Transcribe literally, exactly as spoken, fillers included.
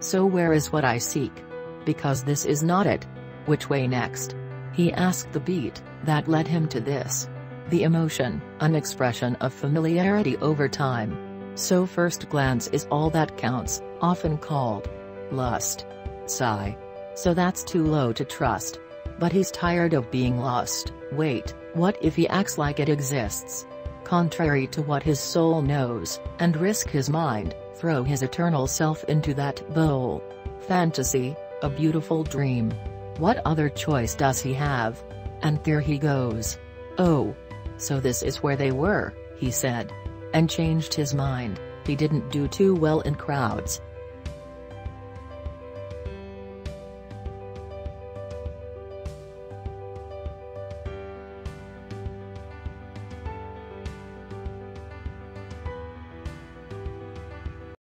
So where is what I seek? Because this is not it. Which way next? He asked the beat, that led him to this. The emotion, an expression of familiarity over time. So first glance is all that counts, often called lust. Sigh. So that's too low to trust. But he's tired of being lost. Wait, what if he acts like it exists? Contrary to what his soul knows, and risk his mind, throw his eternal self into that bowl. Fantasy, a beautiful dream. What other choice does he have? And there he goes. Oh. So this is where they were, he said. And changed his mind. He didn't do too well in crowds.